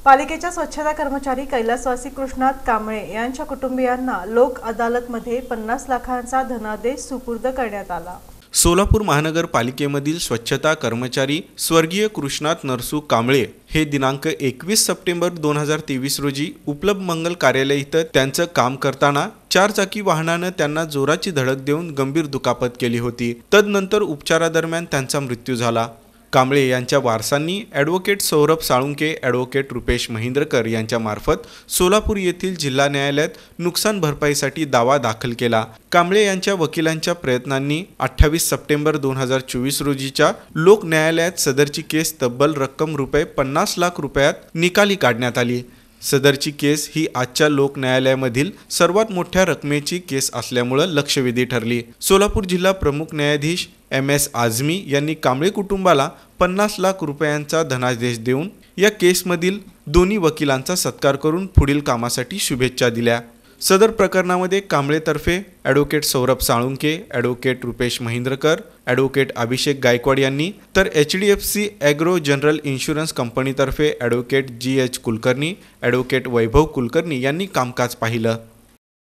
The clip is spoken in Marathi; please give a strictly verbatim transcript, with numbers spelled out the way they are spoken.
पालिकेच्या स्वच्छता कर्मचारी कैलासवासी कृष्णात कांबळे यांच्या कुटुंबियांना लोक अदालतमध्ये पन्नास लाखांचा धनादेश सुपूर्द करण्यात आला। सोलापूर महानगरपालिकेमधील स्वच्छता कर्मचारी स्वर्गीय कृष्णात नरसू कांबळे हे दिनांक एकवीस सप्टेंबर दोन हजार तेवीस रोजी उपलब्ध मंगल कार्यालय इथं त्यांचं काम करताना चारचाकी वाहनानं त्यांना जोराची धडक देऊन गंभीर दुखापत केली होती। तदनंतर उपचारादरम्यान त्यांचा मृत्यू झाला। कांबळे यांच्या वारसांनी ॲडव्होकेट सौरभ साळुंके, ॲडव्होकेट रुपेश महिंद्रकर यांच्या मार्फत सोलापूर येथील जिल्हा न्यायालयात नुकसान भरपाईसाठी दावा दाखल केला। कांबळे यांच्या वकिलांच्या प्रयत्नांनी अठ्ठावीस सप्टेंबर दोन हजार चोवीस रोजीच्या लोक न्यायालयात सदरची केस तब्बल रक्कम रुपये पन्नास लाख रुपयात निकाली काढण्यात आली। सदरची केस ही आजच्या लोक न्यायालयामधील सर्वात मोठ्या रकमेची केस असल्यामुळे लक्षवेधी ठरली। सोलापूर जिल्हा प्रमुख न्यायाधीश एम एस आझमी यांनी कांबळे कुटुंबाला पन्नास लाख रुपयांचा धनादेश देऊन या केसमधील दोन्ही वकिलांचा सत्कार करून पुढील कामासाठी शुभेच्छा दिल्या। सदर प्रकरणामध्ये कांबळेतर्फे advocate Saurabh Salunke, advocate Rupesh Mahindrakar, advocate Abhishek Gaikwad यांनी तर H D F C agro general insurance कंपनीतर्फे advocate G H Kulkarni, advocate Vaibhav Kulkarni यांनी कामकाज पाहिलं।